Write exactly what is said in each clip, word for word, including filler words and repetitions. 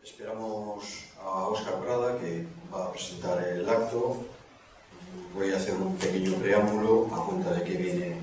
Esperamos a Óscar Prada, que va a presentar el acto. Voy a hacer un pequeño preámbulo a cuenta de que viene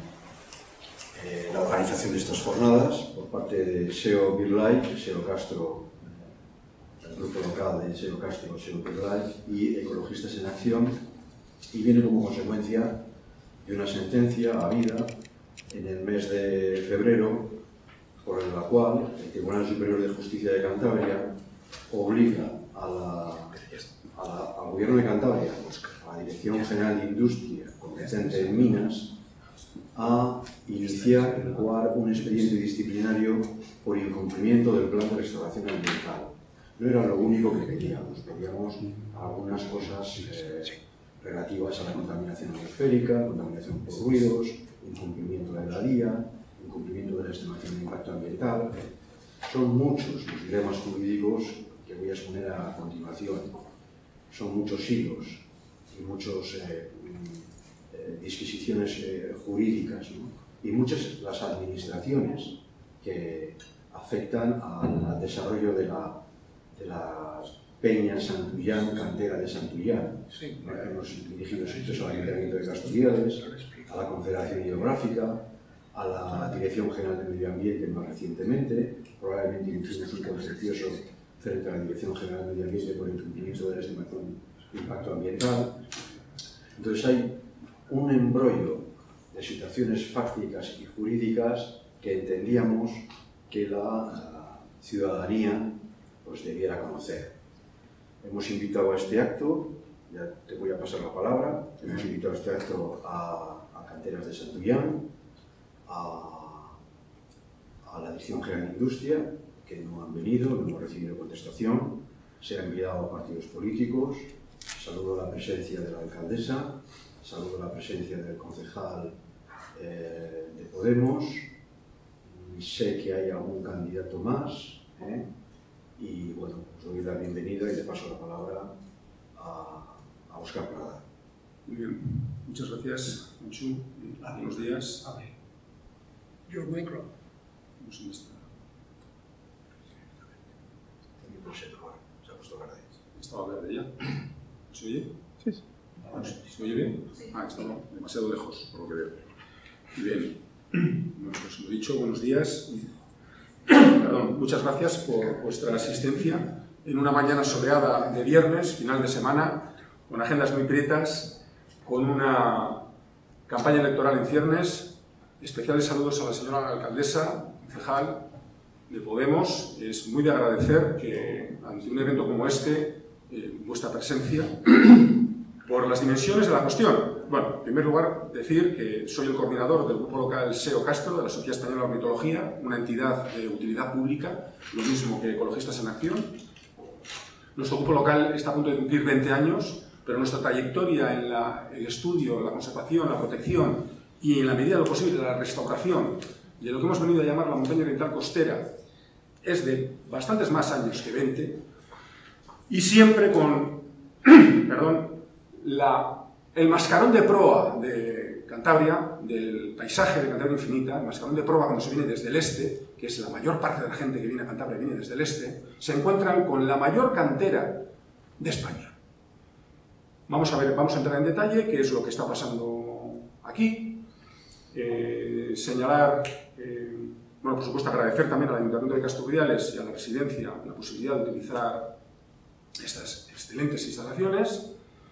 eh, la organización de estas jornadas por parte de S E O BirdLife, S E O Castro, el grupo local de S E O Castro, S E O BirdLife y Ecologistas en Acción, y viene como consecuencia de una sentencia a vida en el mes de febrero, por la cual el Tribunal Superior de Justicia de Cantabria obliga a la, a la, al Gobierno de Cantabria, a la Dirección General de Industria competente en minas, a iniciar y jugar un expediente disciplinario por incumplimiento del plan de restauración ambiental. No era lo único que pedíamos, pedíamos algunas cosas eh, relativas a la contaminación atmosférica, contaminación por ruidos, incumplimiento de la D I A, incumplimiento de la estimación de impacto ambiental. Son muchos los dilemas jurídicos que voy a exponer a continuación. Son muchos hilos y muchas eh, eh, disquisiciones eh, jurídicas, ¿no? Y muchas las administraciones que afectan al, al desarrollo de la, de la Peña Santullán, cantera de Santullán. Sí. Hemos dirigido asuntos al Ayuntamiento de Castoriales, a la Confederación Hidrográfica, a la Dirección General de Medio Ambiente más recientemente, probablemente hicimos un contencioso frente a la Dirección General de Medio Ambiente por incumplimiento de la estimación de impacto ambiental. Entonces hay un embrollo de situaciones fácticas y jurídicas que entendíamos que la ciudadanía pues, debiera conocer. Hemos invitado a este acto, ya te voy a pasar la palabra, hemos invitado a este acto a, a Canteras de Santullán, A, a la Dirección General de Industria, que no han venido, no hemos recibido contestación, se ha enviado a partidos políticos. Saludo la presencia de la alcaldesa, saludo la presencia del concejal eh, de Podemos, sé que hay algún candidato más, ¿eh? Y bueno, os doy la bienvenida y le paso la palabra a, a Óscar Prada. Muy bien, muchas gracias, Monchu. Buenos días. A ver. Your micro. No sé dónde está. Se ha puesto verde. Estaba verde ya. ¿Se oye? Sí, sí. ¿Se oye bien? Ah, estaba demasiado lejos, por lo que veo. Bien. Bueno, pues lo dicho, buenos días. Perdón, muchas gracias por vuestra asistencia en una mañana soleada de viernes, final de semana, con agendas muy prietas, con una campaña electoral en ciernes. Especiales saludos a la señora alcaldesa, concejal de Podemos. Es muy de agradecer que ante un evento como este, eh, vuestra presencia, por las dimensiones de la cuestión. Bueno, en primer lugar, decir que soy el coordinador del grupo local S E O Castro, de la Sociedad Española de Ornitología, una entidad de utilidad pública, lo mismo que Ecologistas en Acción. Nuestro grupo local está a punto de cumplir veinte años, pero nuestra trayectoria en la, el estudio, la conservación, la protección y en la medida de lo posible la restauración de lo que hemos venido a llamar la montaña oriental costera es de bastantes más años que veinte, y siempre con perdón, la, el mascarón de proa de Cantabria, del paisaje de Cantabria Infinita, el mascarón de proa cuando se viene desde el este, que es la mayor parte de la gente que viene a Cantabria viene desde el este, se encuentran con la mayor cantera de España. Vamos a ver, vamos a entrar en detalle qué es lo que está pasando aquí. Eh, señalar, eh, bueno, por supuesto agradecer también al Ayuntamiento de Castoriales y a la Residencia la posibilidad de utilizar estas excelentes instalaciones.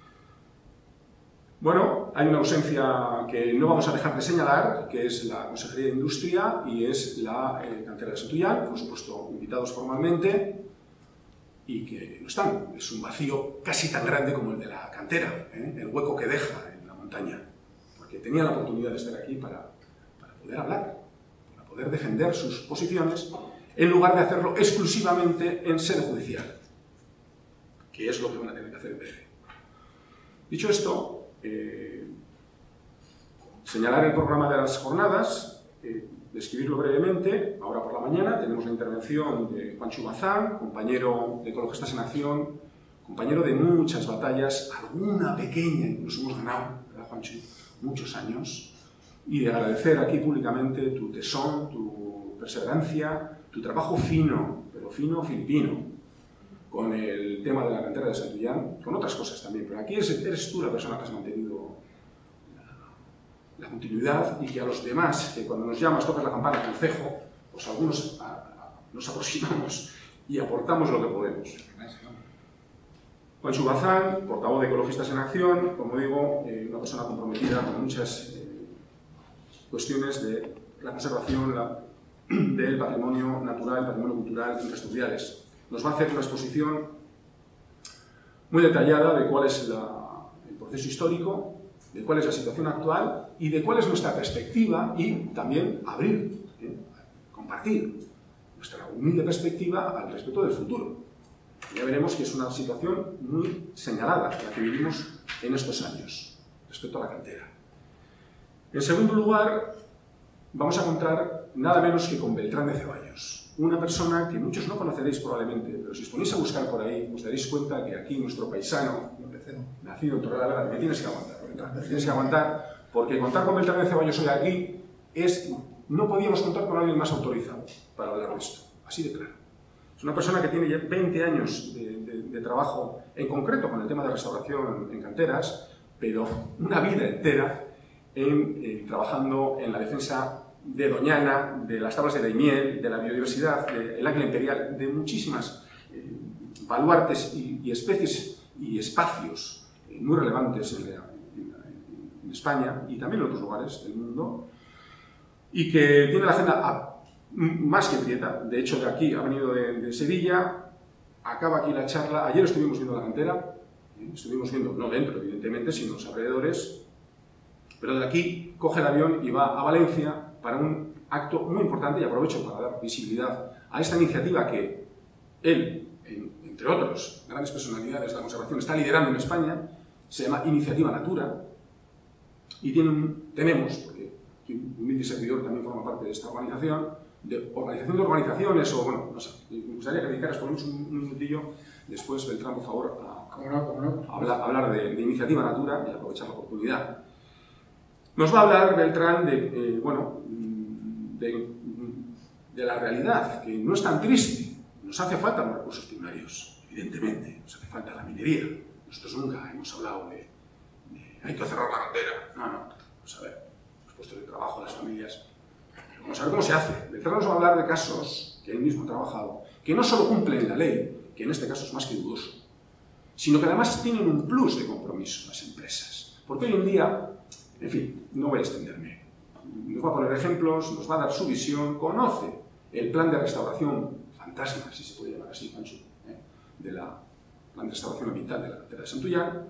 Bueno, hay una ausencia que no vamos a dejar de señalar, que es la Consejería de Industria y es la eh, cantera de Santullán, por supuesto invitados formalmente, y que no están. Es un vacío casi tan grande como el de la cantera, ¿eh? El hueco que deja en la montaña. Que tenían la oportunidad de estar aquí para, para poder hablar, para poder defender sus posiciones, en lugar de hacerlo exclusivamente en sede judicial, que es lo que van a tener que hacer en breve. Dicho esto, eh, señalar el programa de las jornadas, eh, describirlo brevemente. Ahora por la mañana tenemos la intervención de Juancho Bazán, compañero de Ecologistas en Acción, compañero de muchas batallas, alguna pequeña incluso hemos ganado, ¿verdad, Juancho? Muchos años, y de agradecer aquí públicamente tu tesón, tu perseverancia, tu trabajo fino, pero fino filipino, con el tema de la cantera de Santullán, con otras cosas también, pero aquí eres, eres tú la persona que has mantenido la, la continuidad y que a los demás, que cuando nos llamas, tocas la campana, concejo, pues algunos a, a, nos aproximamos y aportamos lo que podemos. Juan Chubazán, portavoz de Ecologistas en Acción, como digo, eh, una persona comprometida con muchas eh, cuestiones de la conservación la, del patrimonio natural, patrimonio cultural, infraestructurales. Nos va a hacer una exposición muy detallada de cuál es la, el proceso histórico, de cuál es la situación actual y de cuál es nuestra perspectiva y también abrir, eh, compartir nuestra humilde perspectiva al respecto del futuro. Ya veremos que es una situación muy señalada la que vivimos en estos años respecto a la cantera. En segundo lugar, vamos a contar nada menos que con Beltrán de Ceballos, una persona que muchos no conoceréis probablemente, pero si os ponéis a buscar por ahí, os daréis cuenta que aquí nuestro paisano, nacido en Torrelavega, me tienes que aguantar, Beltrán, me tienes que aguantar, porque contar con Beltrán de Ceballos hoy aquí es, no podíamos contar con alguien más autorizado para hablar de esto, así de claro. Es una persona que tiene ya veinte años de, de, de trabajo, en concreto con el tema de restauración en canteras, pero una vida entera en, eh, trabajando en la defensa de Doñana, de las tablas de Daimiel, de la biodiversidad, del águila imperial, de muchísimas eh, baluartes y, y especies y espacios eh, muy relevantes en, la, en, la, en España y también en otros lugares del mundo, y que tiene la agenda a, más que prieta. De hecho, de aquí ha venido de, de Sevilla, acaba aquí la charla. Ayer estuvimos viendo la cantera, eh, estuvimos viendo, no dentro evidentemente, sino los alrededores, pero de aquí coge el avión y va a Valencia para un acto muy importante, y aprovecho para dar visibilidad a esta iniciativa que él, en, entre otros grandes personalidades de la conservación, está liderando en España. Se llama Iniciativa Natura, y tiene un, tenemos, porque un humilde servidor también forma parte de esta organización, de organización de organizaciones, o bueno, no sé, me gustaría que dedicaras por un, un minutillo, después Beltrán, por favor, a, ¿Cómo no, cómo no? a hablar, a hablar de, de Iniciativa Natura y aprovechar la oportunidad. Nos va a hablar Beltrán de, eh, bueno, de, de la realidad, que no es tan triste. Nos hace falta los recursos primarios, evidentemente, nos hace falta la minería. Nosotros nunca hemos hablado de, de hay que cerrar la cantera. No, no, vamos a ver, los puestos de trabajo, las familias. Vamos a ver cómo se hace. Beltrán nos va a hablar de casos que él mismo ha trabajado, que no solo cumplen la ley, que en este caso es más que dudoso, sino que además tienen un plus de compromiso las empresas. Porque hoy en día, en fin, no voy a extenderme. Nos va a poner ejemplos, nos va a dar su visión, conoce el plan de restauración fantasma, si se puede llamar así, Pancho, ¿eh? de la plan de restauración ambiental de la cantera de Santullán,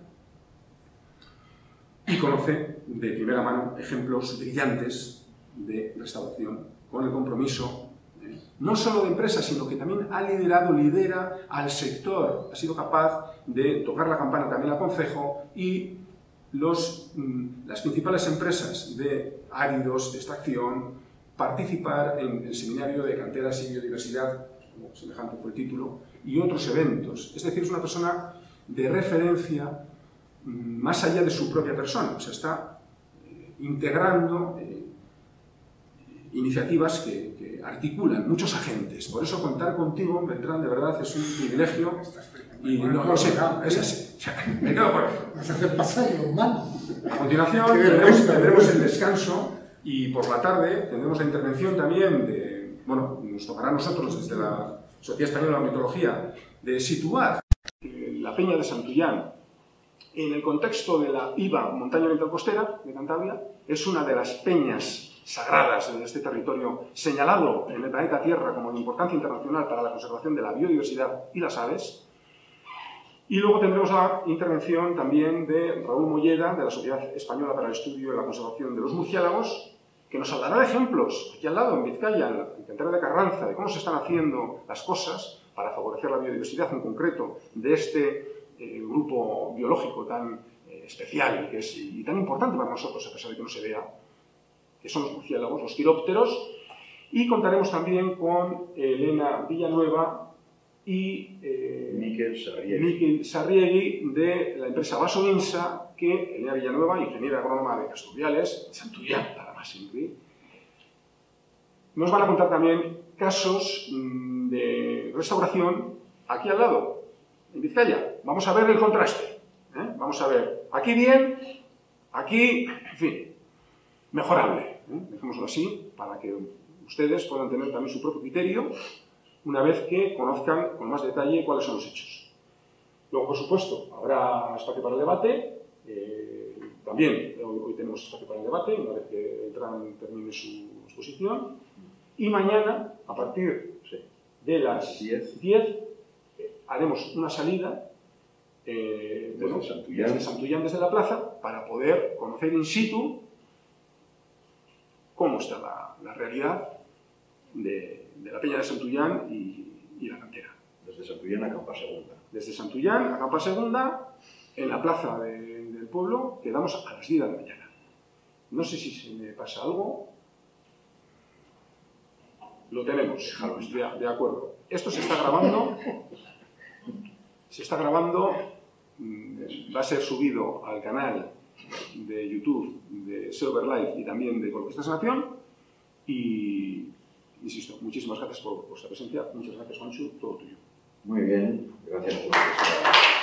y conoce de primera mano ejemplos brillantes de restauración con el compromiso ¿eh? no solo de empresas, sino que también ha liderado, lidera al sector, ha sido capaz de tocar la campana también al concejo y Los, las principales empresas de áridos, de extracción, participar en el seminario de canteras y biodiversidad, como semejante fue el título, y otros eventos. Es decir, es una persona de referencia más allá de su propia persona, o sea, está eh, integrando eh, iniciativas que, que articulan muchos agentes. Por eso contar contigo, Beltrán, de verdad es un privilegio. Y no, no sé, es así. Me quedo por ahí. Vas a hacer pasar lo humano. A continuación tendremos, tendremos el descanso y por la tarde tendremos la intervención también de, bueno, nos tocará a nosotros desde la Sociedad Española de Ornitología de situar la Peña de Santullán en el contexto de la I V A Montaña Oriental Costera de Cantabria. Es una de las peñas sagradas de este territorio, señalado en el planeta Tierra como de importancia internacional para la conservación de la biodiversidad y las aves. Y luego tendremos la intervención también de Raúl Molleda, de la Sociedad Española para el Estudio y la Conservación de los Murciélagos, que nos hablará de ejemplos, aquí al lado, en Vizcaya, en la cantera de Carranza, de cómo se están haciendo las cosas para favorecer la biodiversidad, en concreto, de este eh, grupo biológico tan eh, especial que es, y tan importante para nosotros, a pesar de que no se vea, que son los murciélagos, los quirópteros. Y contaremos también con Elena Villanueva y eh, Miquel Sarriegui. Miquel Sarriegui de la empresa Vasoinsa, que Elena Villanueva, ingeniera agrónoma de Casturriales, Santullán, para más incluir, nos van a contar también casos mmm, de restauración aquí al lado, en Vizcaya. Vamos a ver el contraste. ¿eh? Vamos a ver, aquí bien, aquí, en fin, mejorable. ¿eh? Dejémoslo así, para que ustedes puedan tener también su propio criterio una vez que conozcan con más detalle cuáles son los hechos. Luego, por supuesto, habrá espacio para el debate. Eh, también hoy, hoy tenemos espacio para el debate, una vez que Beltrán termine su exposición. Y mañana, a partir de las diez, eh, haremos una salida eh, desde, bueno, Santullán. desde Santullán, desde la plaza, para poder conocer in situ cómo está la, la realidad de, de la Peña de Santullán y, y la cantera. Desde Santullán a Campa Segunda. Desde Santullán a Campa Segunda, en la plaza de, del pueblo, quedamos a las diez de la mañana. No sé si se me pasa algo. Lo tenemos, de, de acuerdo. Esto se está grabando. Se está grabando. Va a ser subido al canal de YouTube de Silver Life y también de Coloquistas Nación. Y, insisto, muchísimas gracias por vuestra presencia. Muchas gracias, Juancho. Todo tuyo. Muy bien, gracias por